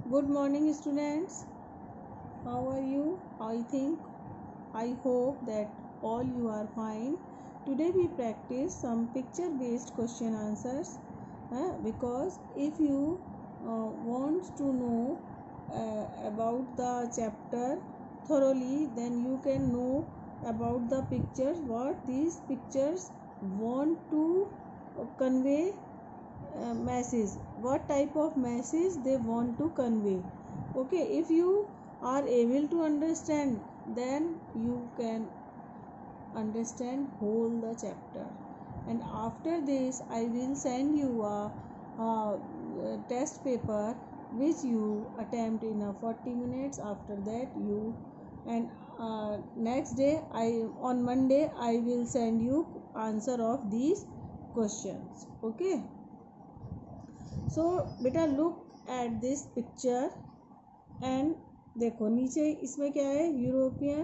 Good morning, students. How are you? I hope that all you are fine. Today we practice some picture-based question answers. Because if you want to know about the chapter thoroughly, then you can know about the pictures. What these pictures want to convey message, what type of message they want to convey. Okay, if you are able to understand, then you can understand whole the chapter. And after this I will send you a test paper which you attempt in a 40 minutes. After that you and next day on Monday I will send you answer of these questions. Okay, so बेटा look at this picture and देखो नीचे इसमें क्या है, European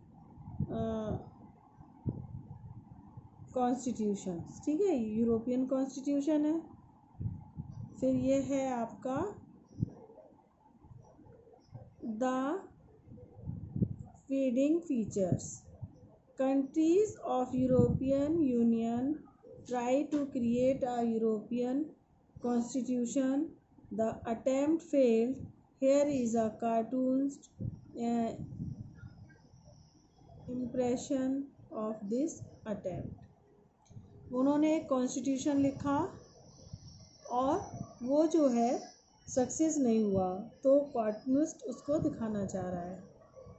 constitution, ठीक है, European constitution है। फिर ये है आपका the feeding features, countries of European union try to create a European Constitution. The attempt failed. Here is a cartoonist impression of this attempt. उन्होंने एक कॉन्स्टिट्यूशन लिखा और वो जो है सक्सेस नहीं हुआ, तो कार्टूनिस्ट उसको दिखाना चाह रहा है।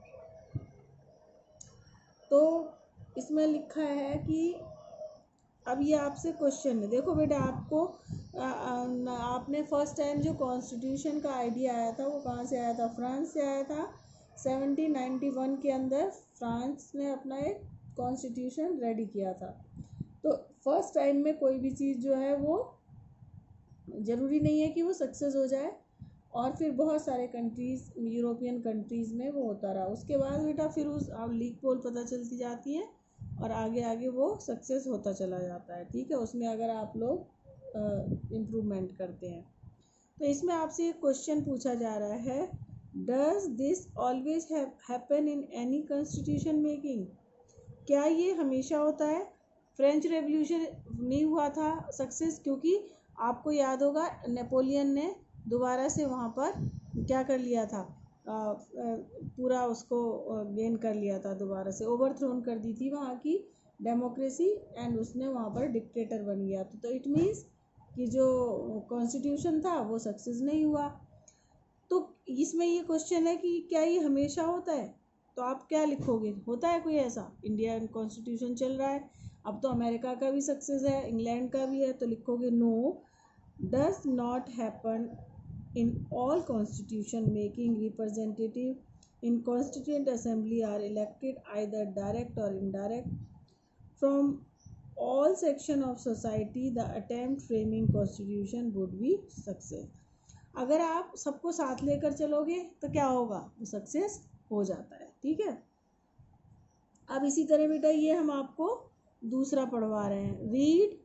तो इसमें लिखा है कि अब ये आपसे क्वेश्चन है, देखो बेटा आपको आपने फर्स्ट टाइम जो कॉन्स्टिट्यूशन का आइडिया आया था वो कहाँ से आया था, फ्रांस से आया था। 1791 के अंदर फ्रांस ने अपना एक कॉन्स्टिट्यूशन रेडी किया था। तो फर्स्ट टाइम में कोई भी चीज़ जो है वो ज़रूरी नहीं है कि वो सक्सेस हो जाए, और फिर बहुत सारे कंट्रीज़, यूरोपियन कंट्रीज़ में वो होता रहा। उसके बाद बेटा फिर उस लीक पोल पता चलती जाती है और आगे आगे वो सक्सेस होता चला जाता है, ठीक है। उसमें अगर आप लोग इम्प्रूवमेंट करते हैं। तो इसमें आपसे एक क्वेश्चन पूछा जा रहा है, does this always happen in any constitution making? क्या ये हमेशा होता है? फ्रेंच रेवोल्यूशन नहीं हुआ था सक्सेस, क्योंकि आपको याद होगा नेपोलियन ने दोबारा से वहाँ पर क्या कर लिया था, पूरा उसको गेन कर लिया था, दोबारा से ओवरथ्रोन कर दी थी वहाँ की डेमोक्रेसी, एंड उसने वहाँ पर डिक्टेटर बन गया। तो इट मीन्स कि जो कॉन्स्टिट्यूशन था वो सक्सेस नहीं हुआ। तो इसमें ये क्वेश्चन है कि क्या ये हमेशा होता है? तो आप क्या लिखोगे, होता है कोई ऐसा? इंडियन कॉन्स्टिट्यूशन चल रहा है, अब तो अमेरिका का भी सक्सेस है, इंग्लैंड का भी है, तो लिखोगे no, does not happen in all constitution making representative in constituent assembly are elected either direct or indirect from all section of society. The attempt framing constitution would be success. अगर आप सबको साथ लेकर चलोगे तो क्या होगा, वो सक्सेस हो जाता है, ठीक है। अब इसी तरह बेटा ये हम आपको दूसरा पढ़वा रहे हैं, रीड,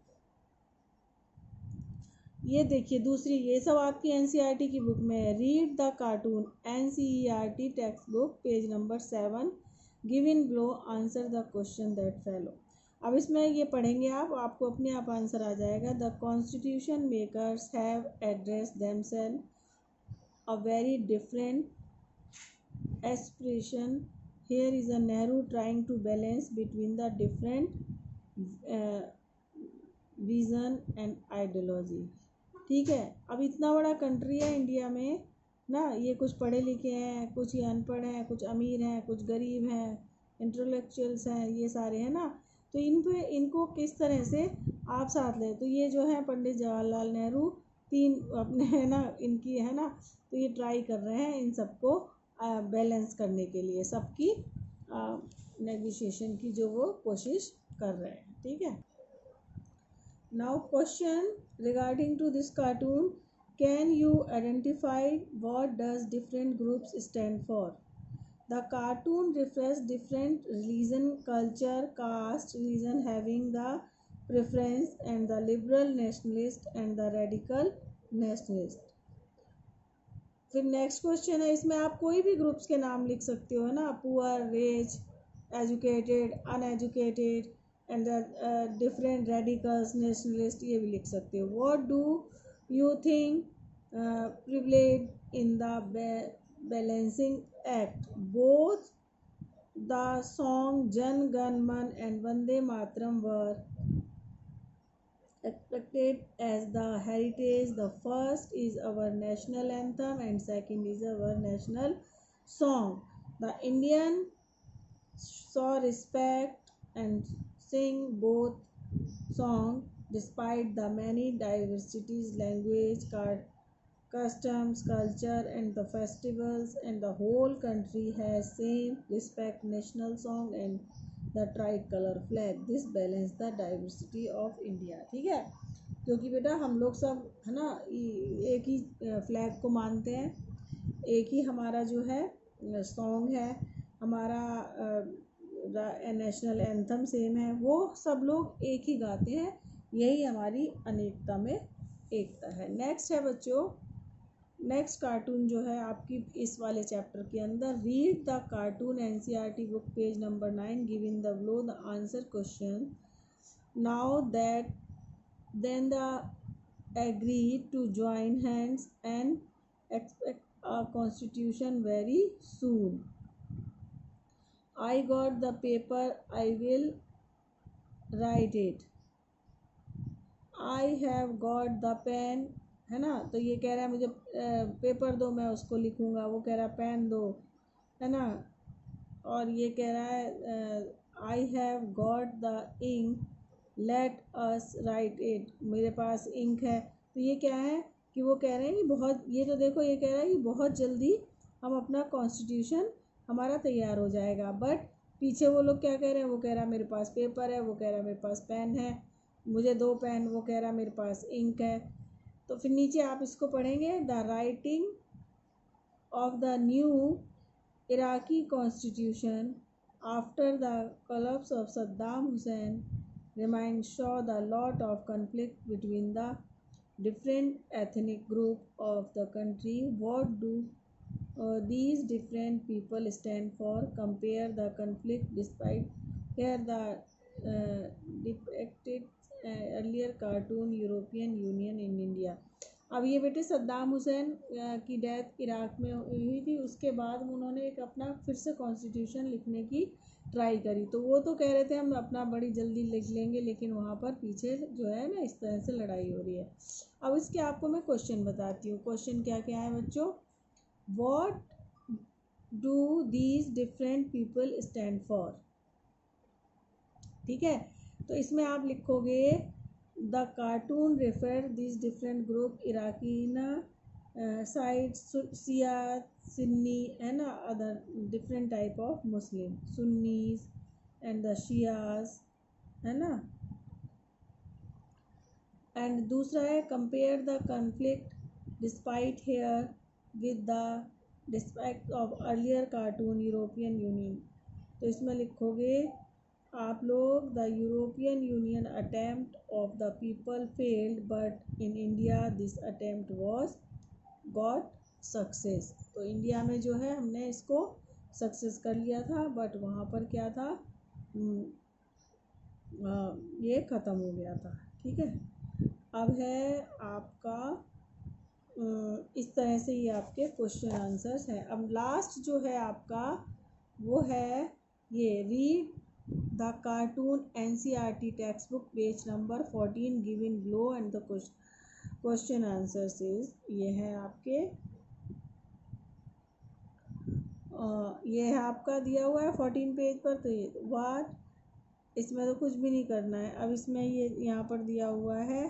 ये देखिए दूसरी, ये सब आपकी एनसीईआरटी की बुक में है। Read the cartoon, NCERT text book, page number 7, give in below, answer the question that follow. अब इसमें ये पढ़ेंगे आप, आपको अपने आप आंसर आ जाएगा। The constitution makers have address themselves a very different aspiration. Here is a Nehru trying to balance between the different vision and ideology, ठीक है। अब इतना बड़ा कंट्री है इंडिया में ना, ये कुछ पढ़े लिखे हैं, कुछ ये अनपढ़ हैं, कुछ अमीर हैं, कुछ गरीब हैं, इंटेलेक्चुअल्स हैं, ये सारे हैं ना। तो इनको किस तरह से आप साथ लें, तो ये जो है पंडित जवाहरलाल नेहरू, तीन अपने है ना इनकी है ना, तो ये ट्राई कर रहे हैं इन सबको बैलेंस करने के लिए, सबकी नेगोशिएशन की जो वो कोशिश कर रहे हैं, ठीक है। Now question regarding to this cartoon, can you identify what does different groups stand for? The cartoon reflects different religion, culture, caste, religion having the preference, and the liberal nationalist and the radical nationalist. फिर next question है, इसमें आप कोई भी groups के नाम लिख सकते हो, है ना, poor, rich, educated, uneducated and different radicals, nationalist, ये भी लिख सकते हो. What do you think privilege in the balancing act? Both the song Jana Gana Mana and Vande Mataram were accepted as the heritage. The first is our national anthem and second is our national song. The Indian saw respect and sing both songs despite the many diversities, language, customs, culture and the festivals, and the whole country has same respect national song and the tribe colour flag. This balance the diversity of India. ठीक है, क्योंकि बेटा हम लोग सब है ना एक ही फ्लैग को मानते हैं, एक ही हमारा जो है सॉन्ग है, हमारा नेशनल एंथम सेम है, वो सब लोग एक ही गाते हैं. यही हमारी अनेकता में एकता है. नेक्स्ट है बच्चों, नेक्स्ट कार्टून जो है आपकी इस वाले चैप्टर के अंदर, read the cartoon NCERT book page number 9 given the below the answer question. Now that then the agree to join hands and expect a constitution very soon. I got the paper, I will write it. I have got the pen, है ना, तो ये कह रहा है मुझे paper दो, मैं उसको लिखूँगा. वो कह रहा है पेन दो, है ना. और ये कह रहा है I have got the ink, let us write it. मेरे पास इंक है. तो ये क्या है कि वो कह रहे हैं कि बहुत, ये तो देखो ये कह रहा है कि बहुत जल्दी हम अपना कॉन्स्टिट्यूशन हमारा तैयार हो जाएगा. बट पीछे वो लोग क्या कह रहे हैं, वो कह रहा है मेरे पास पेपर है, वो कह रहा है मेरे पास पेन है, मुझे दो पेन, वो कह रहा है मेरे पास इंक है. तो फिर नीचे आप इसको पढ़ेंगे, the writing of the new Iraqi constitution after the collapse of Saddam Hussein remains show the lot of conflict between the different ethnic group of the country. What do these different people stand for? Compare the conflict despite here the depicted earlier cartoon European Union in India. अब ये बेटे सद्दाम हुसैन की death Iraq में हुई थी, उसके बाद उन्होंने एक अपना फिर से कॉन्स्टिट्यूशन लिखने की ट्राई करी. तो वो तो कह रहे थे हम अपना बड़ी जल्दी लिख लेंगे, लेकिन वहाँ पर पीछे जो है ना इस तरह से लड़ाई हो रही है. अब इसके आपको मैं क्वेश्चन बताती हूँ. क्वेश्चन क्या क्या है बच्चों? What do these different people stand for. ठीक है, तो इसमें आप लिखोगे the cartoon refer this different group इराकीना साइड शिया सुन्नी, है ना, other different type of Muslim, Sunnis and the Shias, है ना. एंड दूसरा है compare the conflict despite here with the aspect of earlier cartoon European union. तो इसमें लिखोगे आप लोग the European union attempt of the people failed but in India this attempt was got success. तो इंडिया में जो है हमने इसको सक्सेस कर लिया था, बट वहाँ पर क्या था, ये ख़त्म हो गया था. ठीक है, अब है आपका इस तरह से ये आपके क्वेश्चन आंसर्स हैं. अब लास्ट जो है आपका वो है ये, read the cartoon NCERT text book page number 14 given below and the question answers is. ये है आपके ये है आपका दिया हुआ है 14 पेज पर. तो ये वाट, इसमें तो कुछ भी नहीं करना है. अब इसमें ये यहाँ पर दिया हुआ है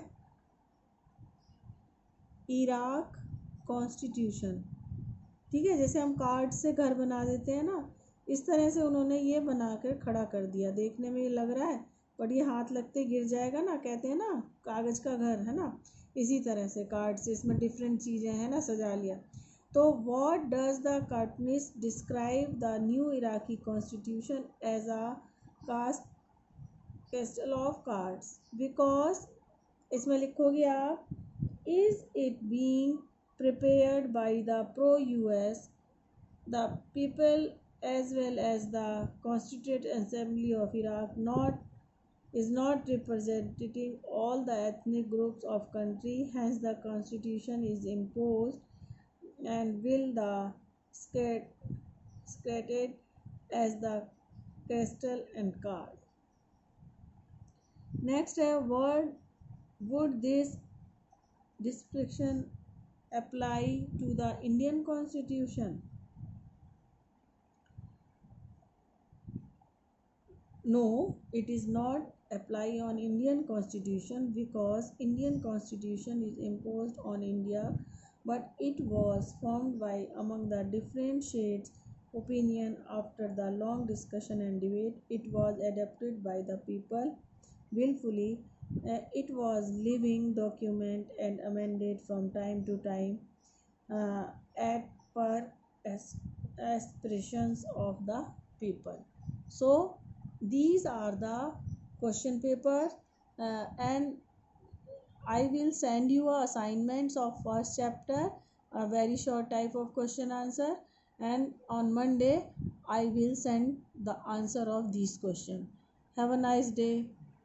इराक कॉन्स्टिट्यूशन. ठीक है, जैसे हम कार्ड से घर बना देते हैं ना, इस तरह से उन्होंने ये बना कर खड़ा कर दिया. देखने में ये लग रहा है, पर ये हाथ लगते गिर जाएगा ना, कहते हैं ना कागज़ का घर, है ना. इसी तरह से कार्ड से इसमें डिफरेंट चीज़ें हैं ना, सजा लिया. तो what does the cartoonist describe the new Iraqi constitution as a cast castle of cards. Because इसमें लिखोगे आप, is it being prepared by the pro-US, the people as well as the Constituent Assembly of Iraq is not representing all the ethnic groups of country, hence the constitution is imposed and will the stated as the crystal and card. Next, word would this description apply to the Indian constitution? No, it is not apply on Indian constitution because Indian constitution is imposed on India, but it was formed by among the different shades opinion after the long discussion and debate. It was adopted by the people willfully. It was living document and amended from time to time uh, at per aspirations of the people. So these are the question papers, and I will send you assignments of first chapter, a very short type of question answer, and on Monday I will send the answer of these questions. Have a nice day.